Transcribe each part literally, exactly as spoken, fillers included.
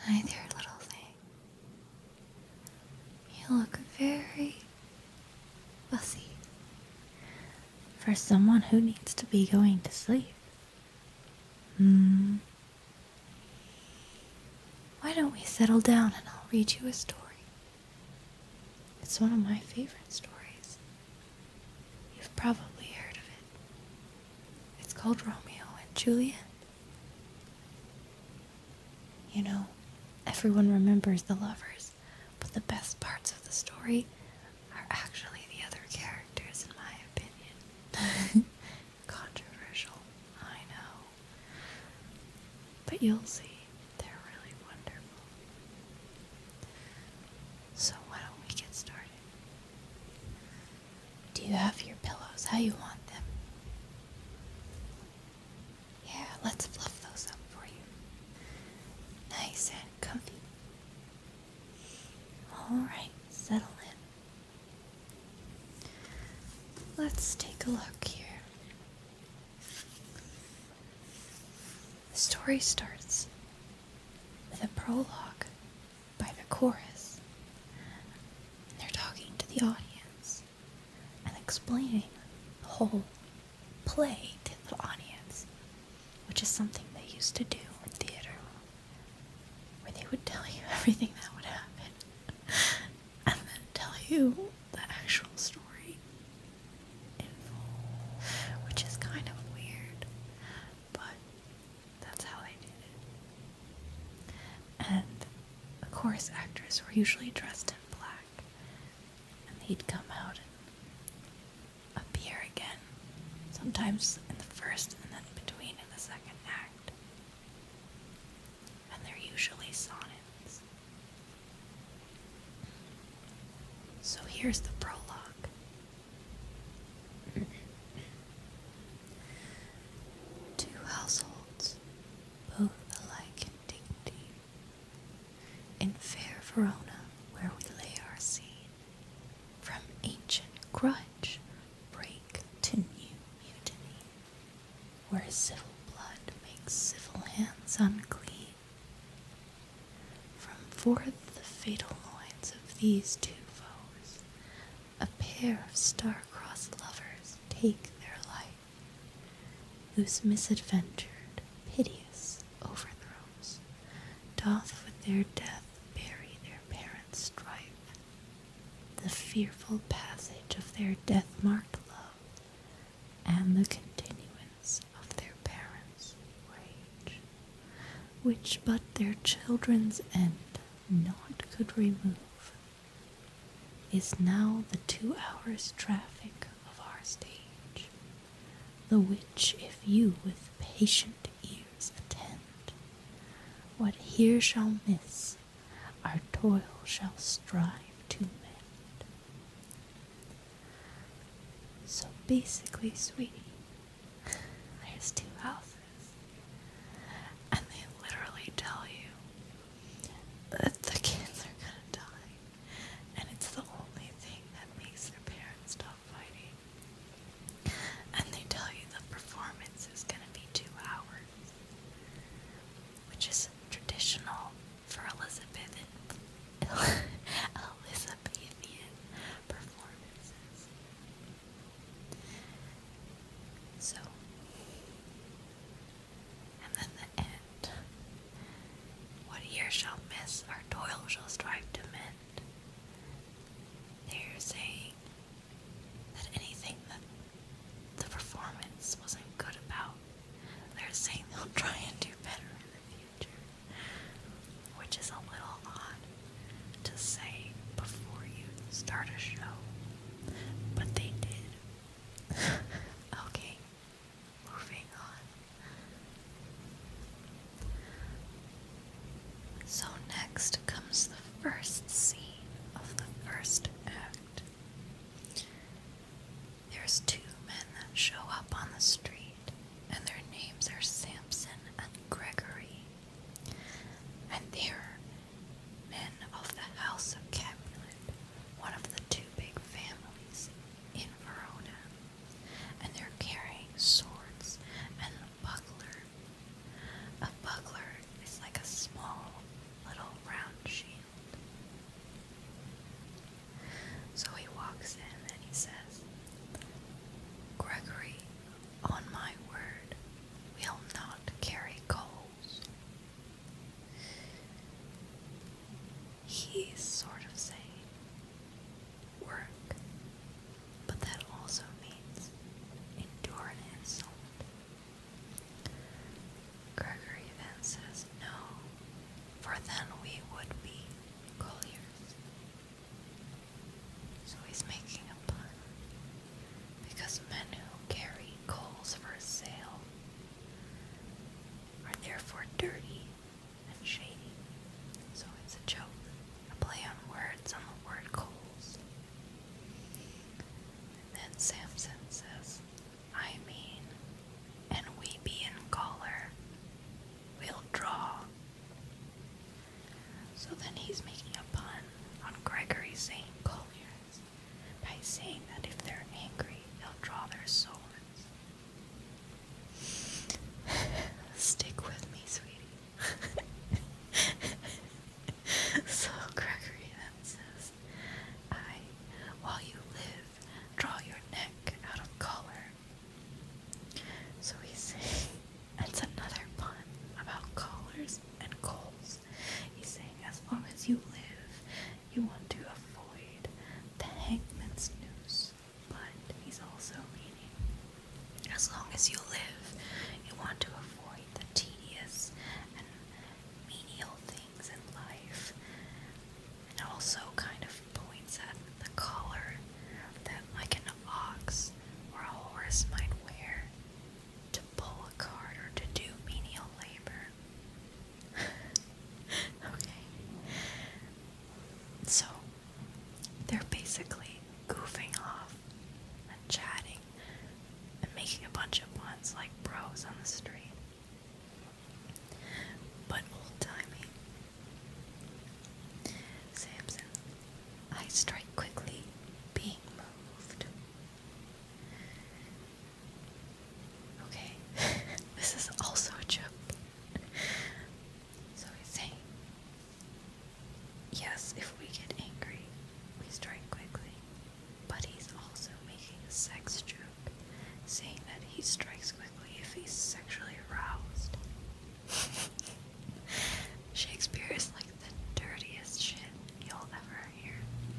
Hi there, little thing. You look very fussy for someone who needs to be going to sleep. Hmm. Why don't we settle down and I'll read you a story? It's one of my favorite stories. You've probably heard of it. It's called Romeo and Juliet. You know, everyone remembers the lovers, but the best parts of the story are actually the other characters, in my opinion. Controversial, I know. But you'll see, they're really wonderful. So why don't we get started? Do you have your pillows how you want them? Yeah, let's fluff those up for you. Nice and comfy. Alright, settle in. Let's take a look here. The story starts with a prologue by the chorus. And they're talking to the audience and explaining the whole play to the audience, which is something they used to do in theater, where they would tell you everything that would happen and then tell you the actual story in full, which is kind of weird, but that's how they did it. And the chorus actors were usually dressed in black, and they'd come out and appear again, sometimes in the first and then between in the second act. And they're usually sonnets. So here's the prologue. Two households, both alike in dignity, in fair Verona, where we lay our scene, from ancient grudge break to new mutiny, where civil blood makes civil hands unclean. From forth the fatal loins of these two foes, a pair of star-crossed lovers take their life, whose misadventured, piteous overthrows doth with their death bury their parents' strife, the fearful passage of their death-marked love, and the continuance of their parents' rage, which but their children's end naught could remove, is now the two hours' traffic of our stage, the which if you with patient ears attend, what here shall miss, our toil shall strive to mend. So basically, sweetie, there's two houses, and they literally tell you that the kids are gonna die, and it's the only thing that makes their parents stop fighting. And they tell you the performance is gonna be two hours, which is traditional for Elizabethan Elizabethan performances. So, and then the end. What ear shall miss, our toil shall strive to mend. They're saying that anything that the performance wasn't good about, they're saying they'll try and do better in the future, which is a little odd to say before you start a show, but they did. Okay, moving on. So next comes the first scene of the first act. There's two men that show up on the street, and their names are Samson and Gregory. he's sort of saying work, but that also means endure an insult. Gregory then says no, for then we would be colliers. So he's making a pun, because men who carry coals for sale are therefore dirty and shady. So it's a joke, a play on words on the word coals. And then Samson says, I mean, and we be in collar, we'll draw. So then he's making a pun on Gregory saying colliers by saying that if they're angry, they'll draw their swords. Stick with me, sweetie. So Gregory then says, I, while you live, draw your neck out of collar. So he's saying, it's another pun about collars and coals. He's saying as long as you live, you want to avoid the hangman's noose. But he's also meaning, as long as you live, you want to avoid the tedious and menial things in life. And also kind of points at the collar that like an ox or a horse might wear to pull a cart or to do menial labor. Okay. So, they're basically goofing off and chatting and making a bunch of puns like bros on the street. But old-timey. Samson, I strike quickly, being moved. Okay, this is also a joke. So he's saying, yes, if we get angry, we strike quickly. But he's also making a sex joke, saying that he strikes quickly if he's sexually aroused. Shakespeare is like the dirtiest shit you'll ever hear.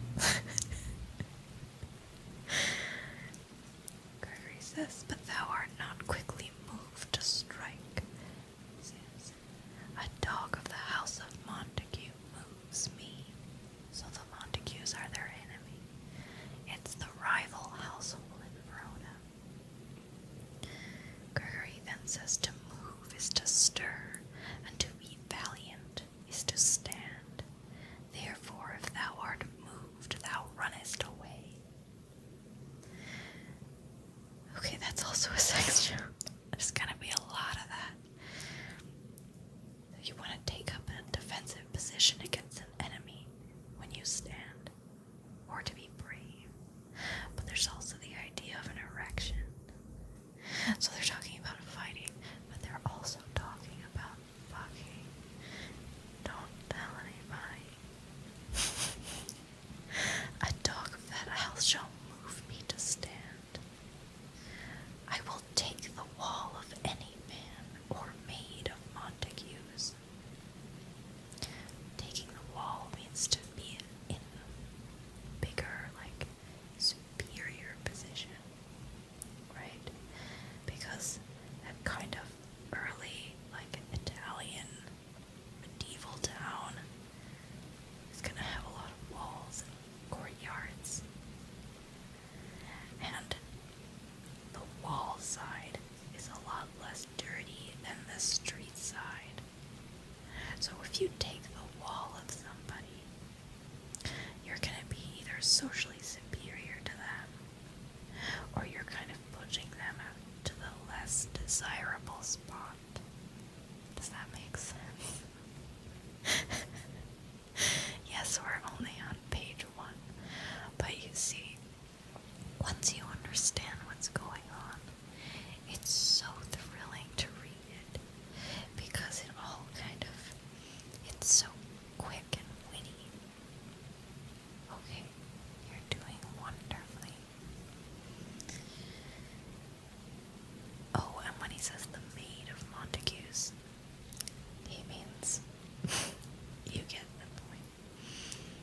Gregory says, but thou art not quickly moved to strike. Samson, a dog of the house of Montague moves me. So the Montagues are their enemy. It's the rival household in Verona. Gregory then says to move is to stir, and to be valiant is to stand. Therefore, if thou art moved, thou runnest away. Okay, that's also a sex joke. There's gonna be a lot of that. You want to take up a defensive position against an enemy when you stand, or to be brave. But there's also the idea of an erection. So they're talking about fighting, but they're also talking about fucking. Don't tell anybody. A dog of that house shall move me to stand. I will take the wall of any man or maid of Montagues. Taking the wall means to be in a bigger, like, superior position, right? Because that kind of early, like, Italian medieval town is gonna have a lot of walls and courtyards. And the wall side is a lot less dirty than the street side. So if you take the wall of somebody, you're gonna be either socially superior to them, or you're kind of pushing them out to the less desirable spot. Does that make sense? Yes, we're only on page one, but you see, once you understand what's going on, it's so thrilling to read it, because it all kind of, it's so quick and witty. Okay, you're doing wonderfully. Oh, and when he says the maid of Montagues, he means, you get the point.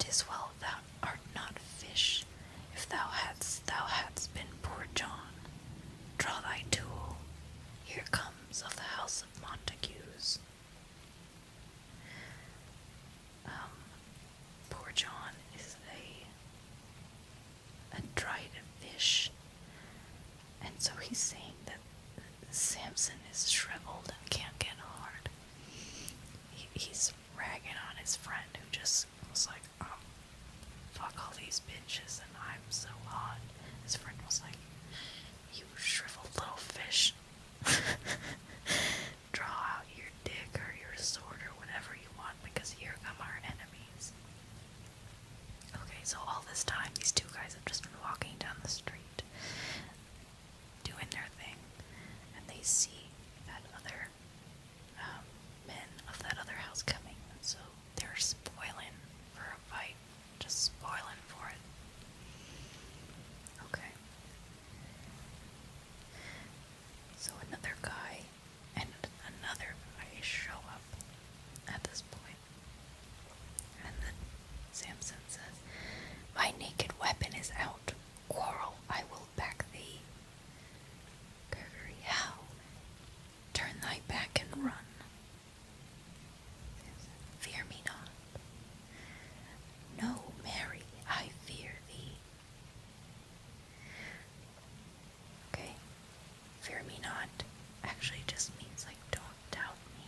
'Tis well thou art not fish. If thou hadst, thou hadst been poor John. Draw thy tool. Here comes of the house of Montagues. Um, poor John is a a dried fish, and so he's saying that Samson is shriveled and can't get hard. He, he's ragging on his friend who just was like, um, fuck all these bitches and I'm so hot. His friend was like, you shriveled little fish. Draw out your dick or your sword or whatever you want, because here come our enemies. Okay, so all this time these two guys have just been walking down the street, doing their thing, and they see that other um, men of that other house coming, and so they're spoiling for a fight, just spoiling for it. Okay. So another guy and another guy show up at this point, and then Samson says, my naked weapon is out. Quarrel, I will back thee. Gregory, how? Turn thy back and run. Samson, fear me not. No, Mary, I fear thee. Okay, fear me not actually just means like don't doubt me,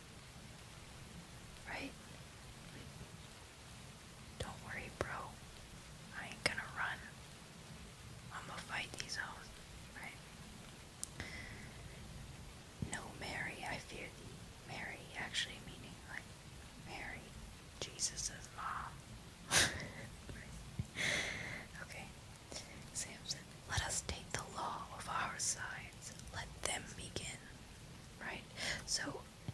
right? Like, don't worry, bro. I ain't gonna run. I'm gonna fight these hoes, right? No, Mary, I fear thee. Mary actually meaning like Mary, Jesus' mom. Okay, Samson, let us take the law of our sides. Let them begin, right? So,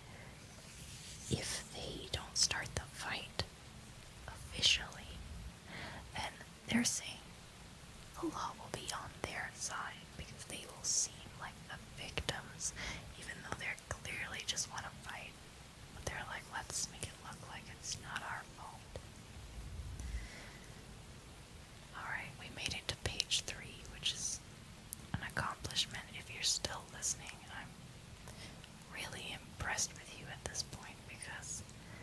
if they don't start the fight officially, then they're saying the law will be on their side, because they will seem like the victims, even though they're clearly just want to fight. But they're like, let's make it look like it's not our fault. Alright, we made it to page three, which is an accomplishment if you're still listening. I'm really impressed with you at this point, because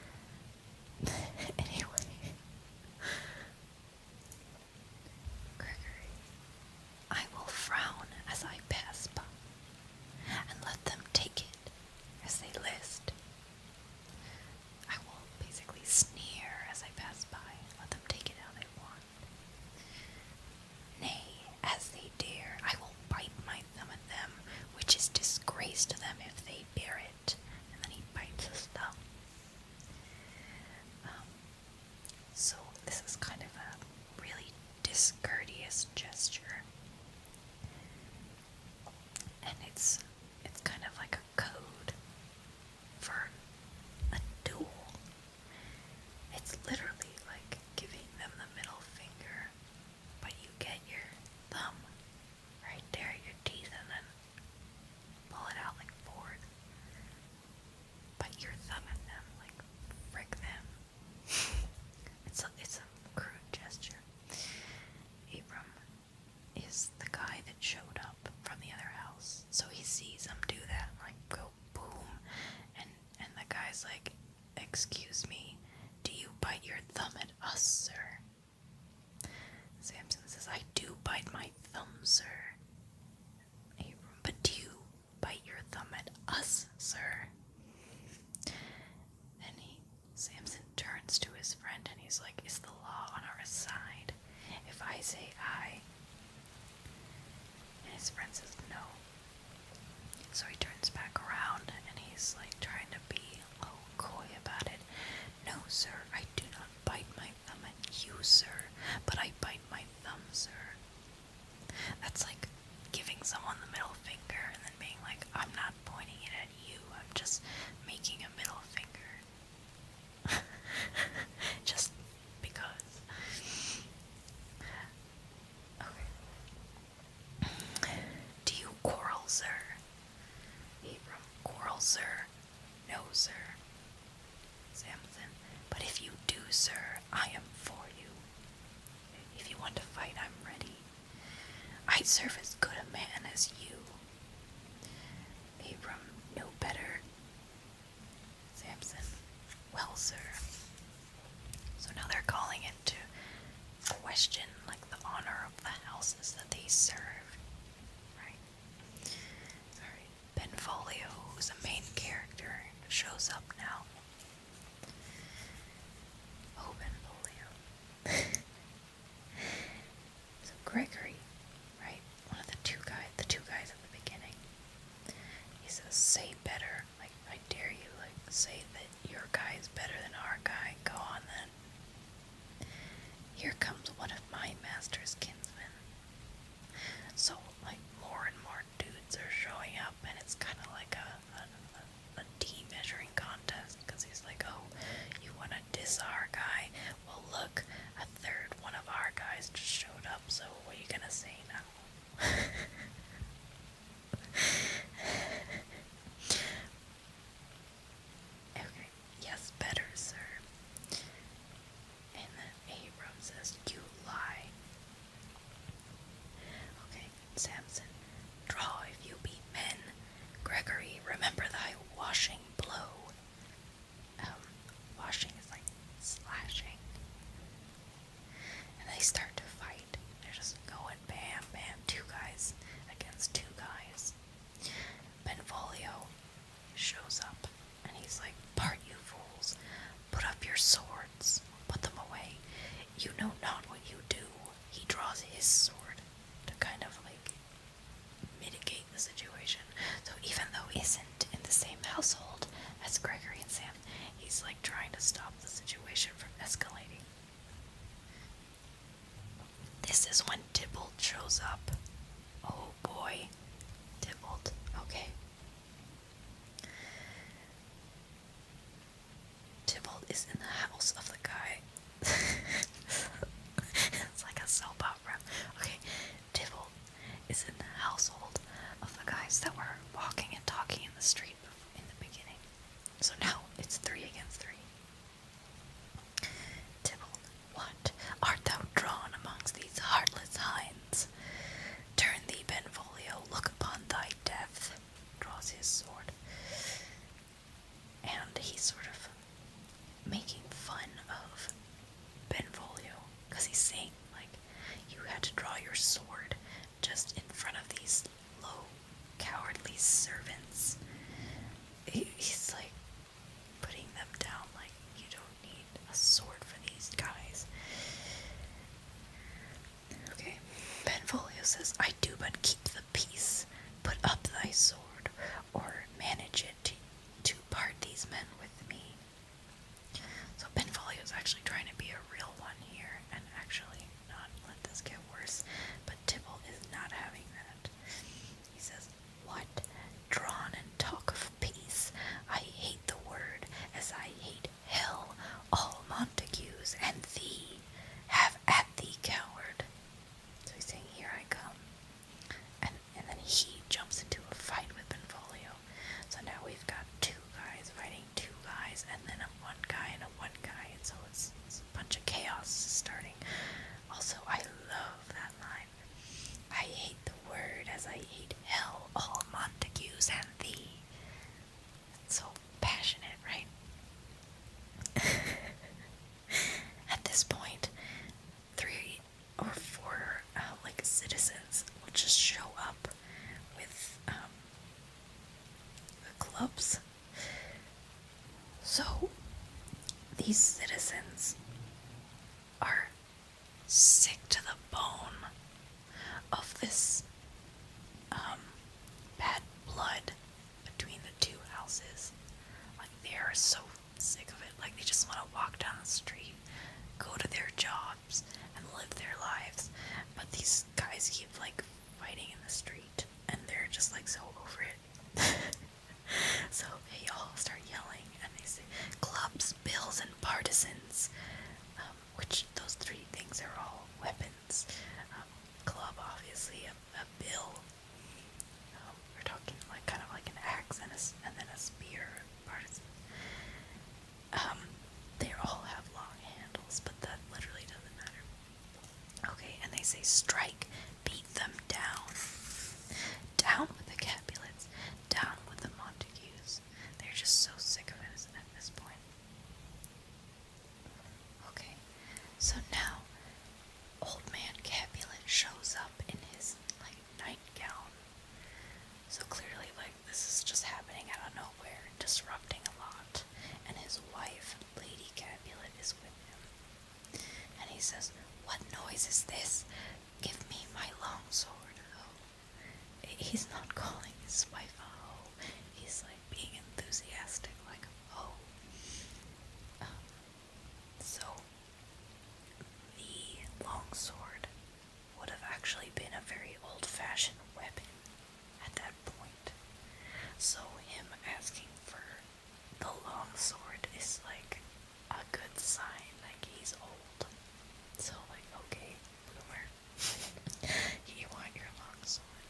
anyway. Gregory, I will frown as I pass by, and let them take it as they list. I will basically sneer as I pass by, let them take it how they want. Nay, as they dare, I will bite my thumb at them, which is disgrace to them if they bear it. And then he bites his thumb. Um, so this is kind of a really discourteous gesture. And it's it's kind of like a code for a duel. It's literally like giving them the middle finger, but you get your thumb right there at your teeth and then pull it out like Ford. Bite your thumb at them, like frick them. It's a, it's a crude gesture. Abram is the guy that showed up from the other house, so he sees him do that, like go boom, and and the guy's like, excuse me, do you bite your thumb at us, sir? Samson says, I do bite my thumb, sir. Abram, but do you bite your thumb at us, sir? Then he, Samson turns to his friend and he's like, is the law on our side if I say I? And his friend says no. So he turns back around and he's like trying to be a little coy about it. No, sir, I do not bite my thumb at you, sir, but I bite my thumb, sir. That's like giving someone the middle finger and then being like, I'm not pointing it at you, I'm just making a middle finger. Just because. Okay. Do you quarrel, sir? Abram, quarrel, sir? No, sir. Samson, but if you do, sir, I am for you. serve as good a man as you. Abram knew better. Samson, well, sir. So now they're calling into question, like, the honor of the houses that they serve, right? Alright, Benvolio, who's a main character, shows up now. Oh, Benvolio. So Gregory, right, one of the two guys, the two guys at the beginning, he says, say better, like, I dare you, like, say that your guy is better than our guy, go on then. Here comes one of my master's kinsmen. So, like, more and more dudes are showing up, and it's kind of like a, a, a, a team measuring contest, because he's like, oh, you want to diss our guy? Well, look, a third one of our guys just showed up, so what are you gonna say now? Okay, yes, better, sir. And then Abram says, you lie. Okay, Samson, draw if you be men. Gregory, remember thy washing blow. Um, washing is like slashing. And they start to fight. They're just going bam, bam, two guys against two guys. Benvolio shows up, and he's like, part you fools, put up your swords, put them away. You know not what you do. He draws his sword to kind of like mitigate the situation. So even though he isn't in the same household as Gregory and Sam, he's like trying to stop the situation from escalating. This is when Tybalt shows up. Oh boy. Tybalt. Okay. Tybalt is in the house of the guy. It's like a soap opera. Okay. Tybalt is in the household of the guys that were walking and talking in the street in the beginning. So now it's three against three. Tybalt, what? Art thou drawn amongst these heartless hinds? Turn thee, Benvolio, look upon thy death. Draws his sword. And he's sort of making fun of Benvolio, because he's saying, like, you had to draw your sword just in front of these low, cowardly servants. He, he's like putting them down, like, you don't need a sword for these guys. Okay, Benvolio says, I do but keep the peace. Put up thy sword, or manage it to, to part these men with me. So Benvolio is actually trying to be a real one here, and actually not let this get worse. But Tybalt is not having that. He says, what? Drawn and talk of peace. I hate the word, as I hate hell, all Montagues, and thee. Have at thee, coward. So he's saying, here I come. And, and then he jumps into a fight with Benvolio. So now we've got two guys fighting two guys, and then a one guy and a one guy, and so it's, it's a bunch of chaos starting. Also, I love that line. I hate the word as I hate hell, all Montagues and thee. It's so passionate, right? At this point, three or four uh, like citizens will just show up with um, the clubs. So these citizens are sick to the bone of this um, bad blood between the two houses. Like, they are so sick of it. Like, they just want to walk down the street, go to their jobs, and live their lives. But these guys keep, like, fighting in the street, and they're just, like, so over it. So they all start yelling, and they say, clubs, bills, and partisans. Um, which, those three things are all weapons. Um, club, obviously, a, a bill. Um, we're talking, like, kind of like an axe and, a, and then a spear, partisan. Um, they all have long handles, but that literally doesn't matter. Okay, and they say strike, beat them down. he's not calling his wife a hoe. He's like being enthusiastic, like, oh. Um, so, the longsword would have actually been a very old-fashioned weapon at that point. So him asking for the longsword is like a good sign, like he's old. So like, okay, boomer, you want your longsword.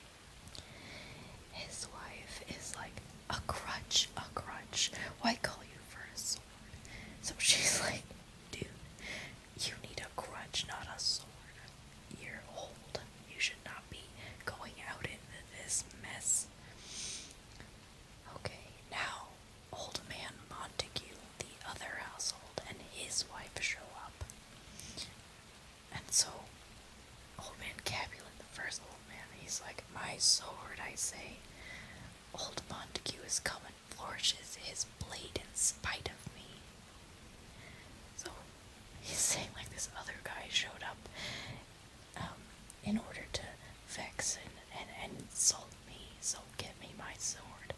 His wife is like, a crutch, a crutch. Why call you for a sword? So she's like, dude, you need a crutch, not a sword. You're old. You should not be going out into this mess. Okay, now old man Montague, the other household, and his wife show up. And so old man Capulet, the first old man, he's like, my sword, I say. Old Montague is come and flourishes his blade in spite of me. So he's saying like this other guy showed up um, in order to vex and, and, and insult me, so get me my sword.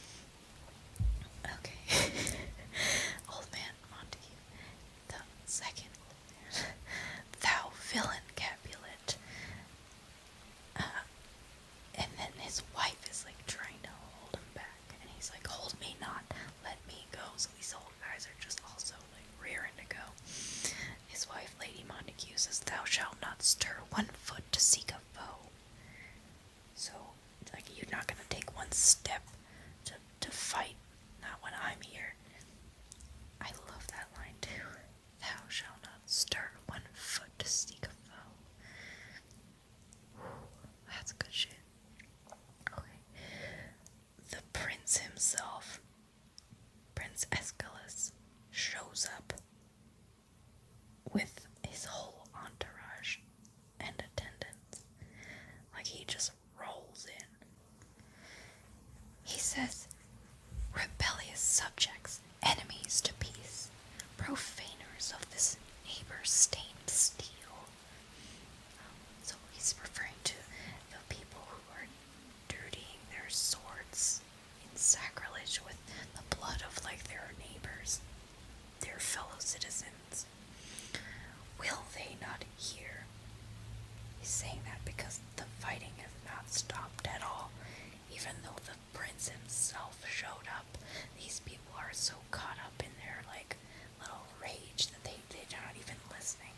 Okay. Old man Montague, the second old man. Thou villain Capulet. Uh, and then his wife is like trying to hold him back, and he's like, hold me not, let me go. So these old guys are just also like rearing to go. His wife, Lady Montague, says, thou shalt not stir one foot to seek a foe. So, like, you're not gonna take one step to, to fight, not when I'm here. I love that line too. Thou shalt not stir one foot to seek a foe. Whew, that's good shit. Okay. The prince himself, Prince Aeschylus, shows up with his whole entourage and attendants. Like, he just rolls in. He says, rebellious subjects, enemies to peace, profaners of this neighbor-stained steel. So he's referring to the people who are dirtying their swords in sacrilege with the blood of like their neighbors, their fellow citizens. Will they not hear? He's saying that because the fighting has not stopped at all. Even though the prince himself showed up, these people are so caught up in their like little rage that they, they're not even listening.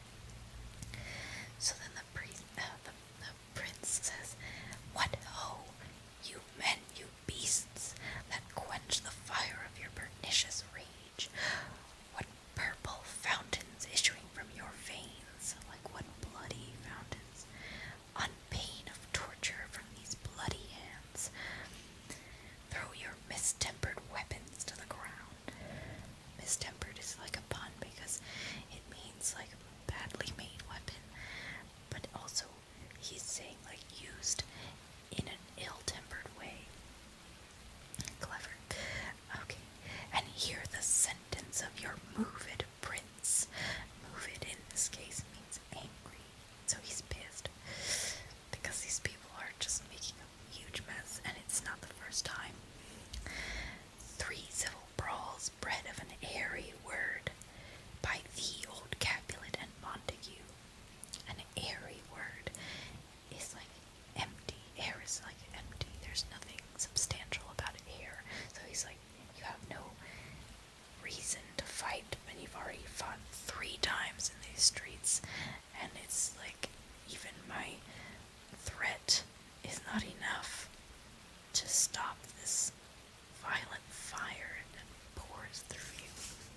So then the priest, uh, the, the prince says, what ho, you men, you beasts, that quench the fire of your pernicious rage. What purple fountains issuing from your veins, like what bloody fountains, on pain of torture from these bloody hands. Throw your mistempered weapons to the ground. Mistempered is like a pun because it means like badly made weapon, but also he's saying like used in an ill-tempered way. Clever. Okay. And hear the sentence of your moved prince. Moved in this case means angry. So he's pissed. Because these people are just making a huge mess, and it's not the first time. Three civil brawls bred of an airy word by the old Capulet and Montague. An airy word is like empty. Air is like empty. There's nothing substantial about air. So he's like, you have no reason to fight when you've already fought three times in these streets. And it's like, even my threat is not enough to stop this violent fire that pours through you.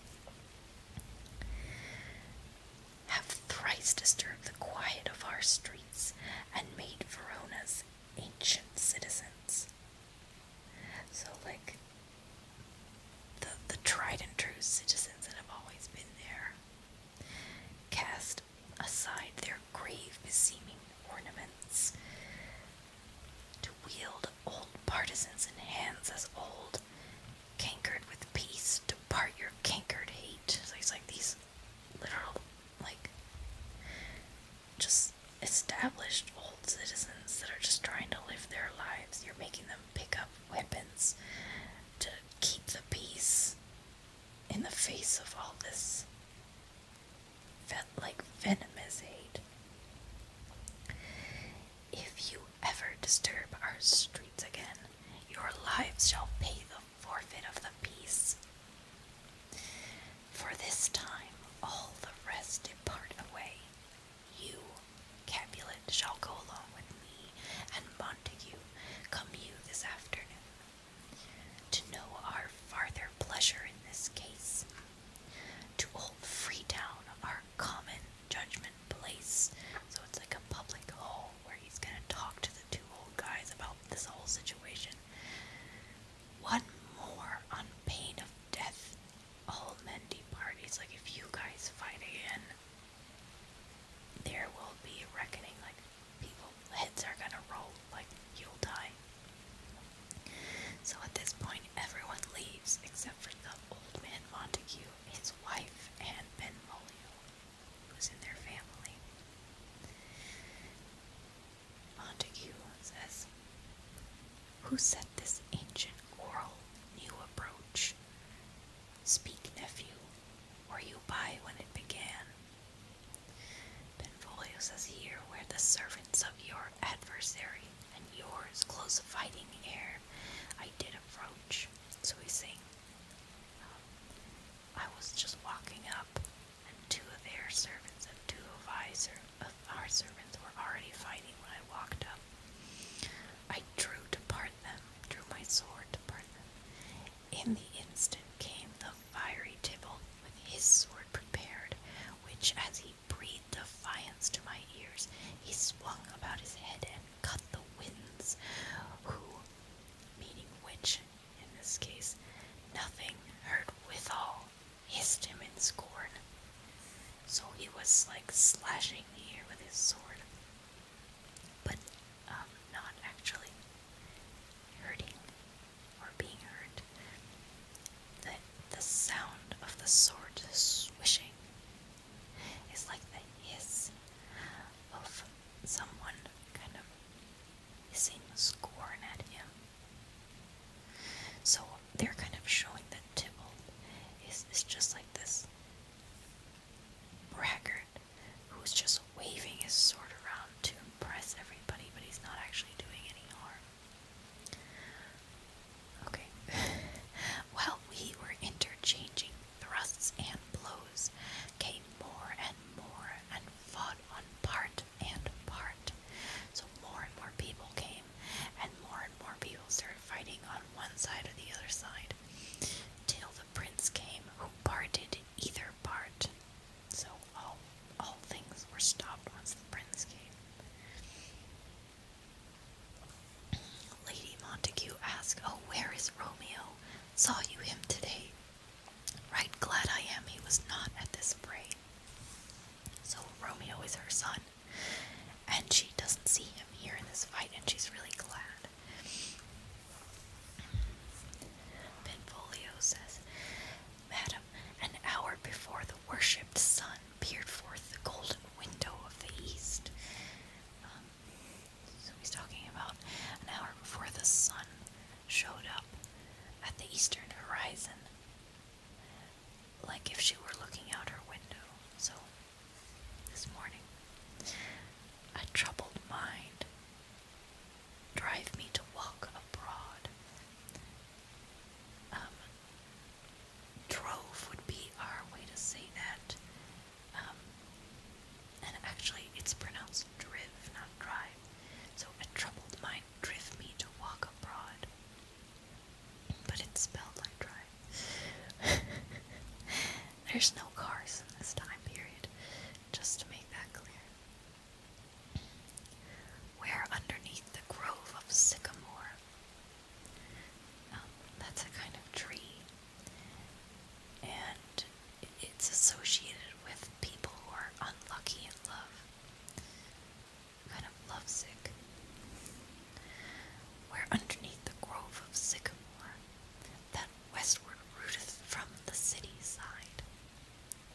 Have thrice disturbed the quiet of our streets and made Verona's ancient citizens. So like the the tried and true citizens that have always been there cast aside their grave beseeming ornaments to wield old partisans in hands as old, cankered with peace, to part your canker face of all this felt like venomous hate. If you ever disturb our streets again, your lives shall pay the forfeit of the peace. For this time all the rest depart away. You, Capulet, shall go along with me, and Montague, come you this afternoon, to know our farther pleasure in this case. To old Freetown, our common judgment place. So it's like a public hall where he's gonna talk to the two old guys about this whole situation. One more on pain of death. All men depart. He's like, if you guys fight again, there will be a reckoning. Like, people, heads are gonna roll. Like, you'll die. So at this point, everyone leaves except for the old man Montague, his wife, and Benvolio, who's in their family. Montague says, who set this ancient quarrel new approach? Speak, nephew, were you by when it began? Benvolio says, here where the servants of your adversary and yours close fighting air, I did approach. So he's saying, um, I was just walking up, and two of their servants and two of, I ser of our servants were already fighting when I walked up. I drew to part them, drew my sword to part them. In the instant came the fiery Tybalt with his sword prepared, which as he breathed defiance to my ears, he swung about his head and cut the winds, who, meaning which, in this case, nothing heard withal, hissed him in scorn. So he was like slashing the air with his sword, but um, not actually hurting or being hurt. The, the sound of the sword swishing is like the hiss of someone kind of hissing scorn at him. So they're kind of showing that Tybalt is, is just like this braggart who's just waving his sword around to impress everybody, but he's not actually doing any harm. Okay. While we were interchanging thrusts and blows, came more and more and fought on part and part. So more and more people came, and more and more people started fighting on one side or the other side, till the prince came, who parted either part. So all all things were stopped once the prince came. Lady Montague asked, oh, where is Romeo? Saw you him today? Right glad I am he was not at this fray. So Romeo is her son, and she doesn't see him here in this fight, and she's really glad. Benvolio says, Madam, an hour before the worshipped sun peered forth the golden window of the east. Um, so he's talking about an hour before the sun showed up at the eastern horizon, like if she were looking out her window. So this morning, a troubled mind drive me to walk abroad. Um, drove would be our way to say that. Um, and actually, it's pronounced driv, not drive. So a troubled mind driv me to walk abroad. But it's spelled like drive. There's no cars in this time period, just to make that clear. Where underneath the grove of sycamore, um, that's a kind of tree, and it's associated with people who are unlucky in love, kind of lovesick. Where underneath the grove of sycamore, that westward rooteth from the city side.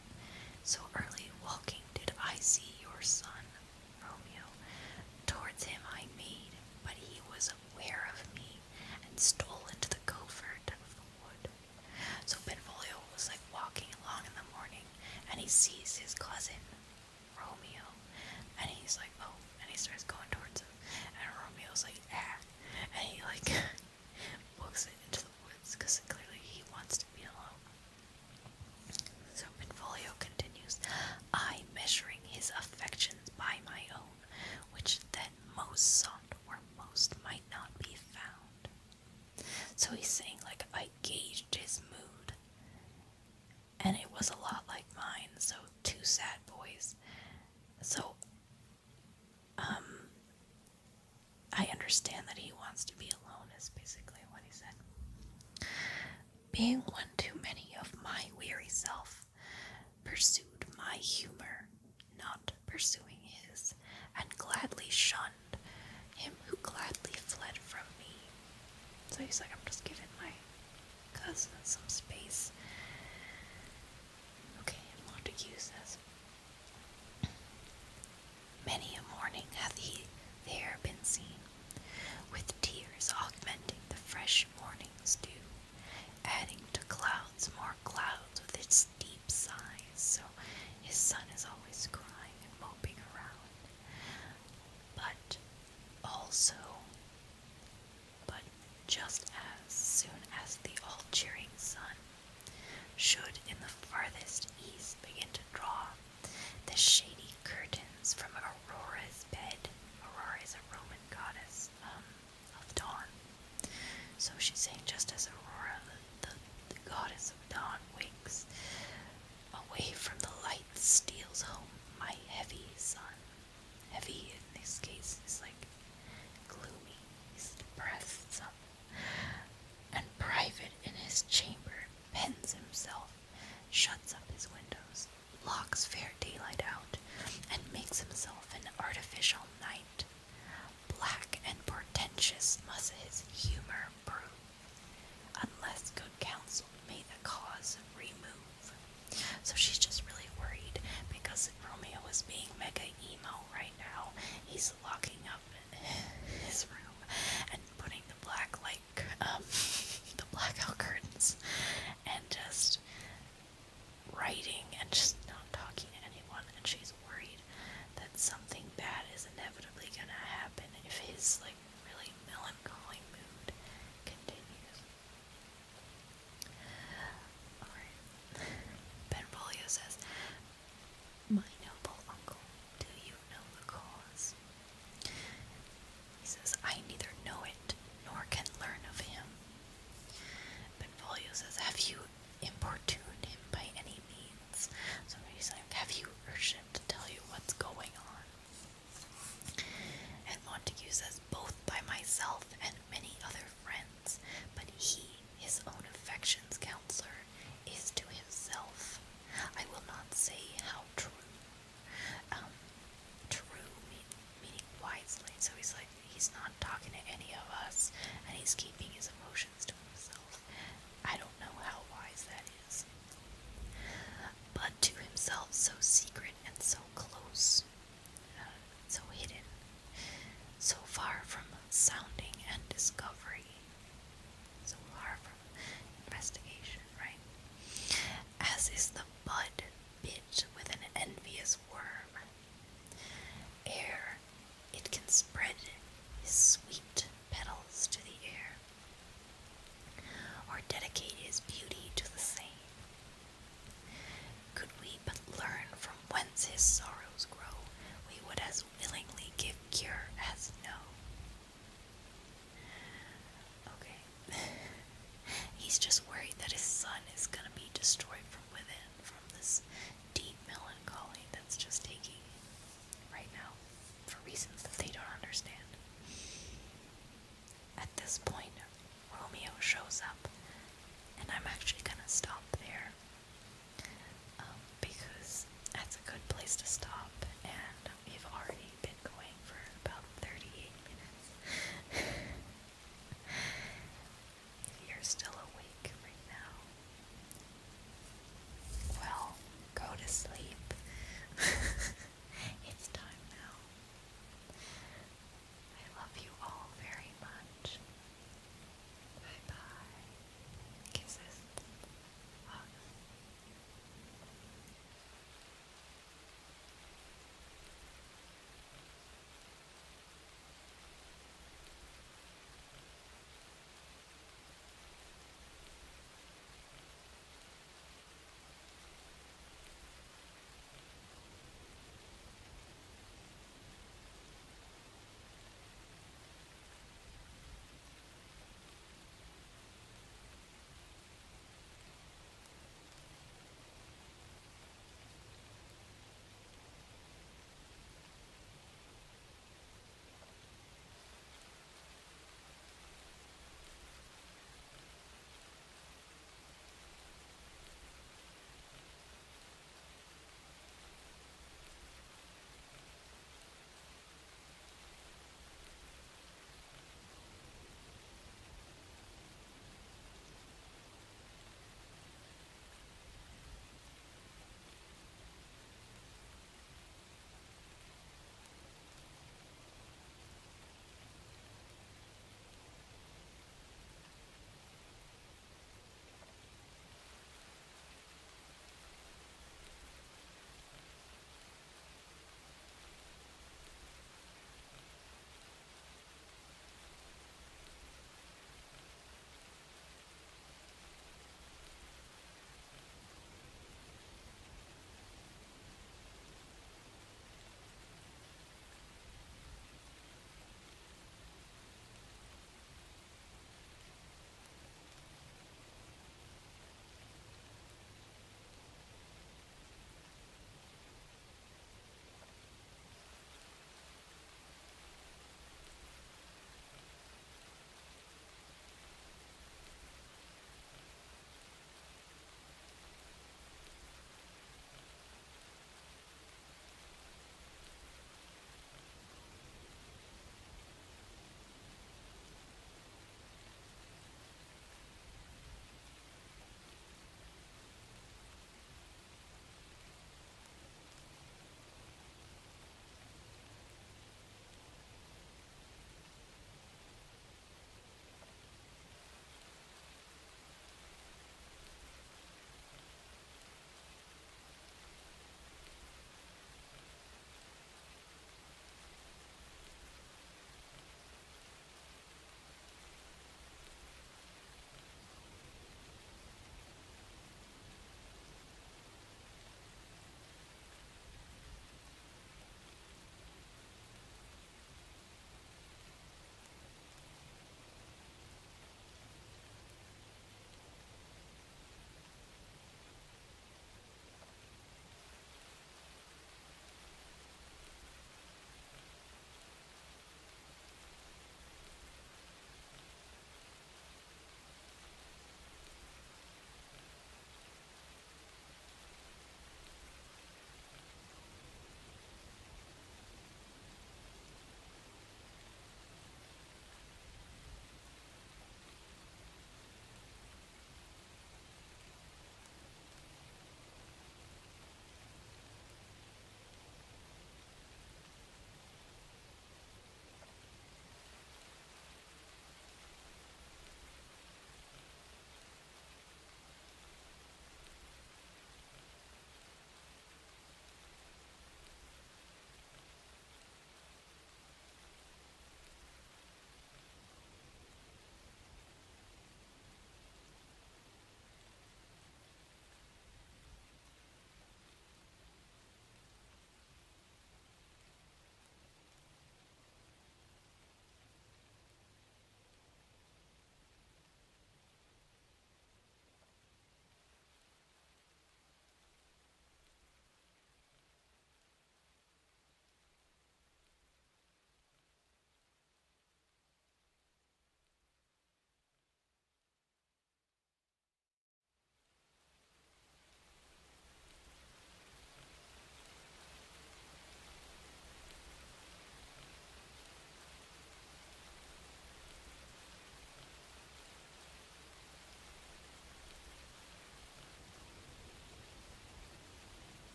he sees his cousin, Romeo, and he's like, oh, and he starts going towards him, and Romeo's like, ah, and he like books it into the woods because clearly he wants to be alone. So Benvolio continues, I measuring his affections by my own, which then most sought where most might not be found. So he's saying, like, I gauged his mood, and it was a lot like mine, so two sad boys. So, um, I understand that he wants to be alone, is basically what he said. Being one too many of my weary self, pursued my humor, not pursuing his, and gladly shunned him who gladly fled from me. So he's like, I'm just giving my cousin some space. Okay, and Montague says, many a morning hath he there been seen, with tears augmenting the fresh morning's dew, adding to clouds more clouds with its deep sighs. So his son is always crying and moping around. But also, but just as soon as the all-cheering sun should in the farthest east begin to draw the shady curtains from Aurora's bed. Aurora is a Roman goddess um, of dawn. So she's saying just as Aurora, the, the, the goddess of dawn, wakes away from the light that steals home my heavy sun. Heavy in this case is like gloomy, he's depressed some. And private in his chamber, pens himself, shuts up his windows, locks fair daylight out, and makes himself an artificial night. Black and portentous must his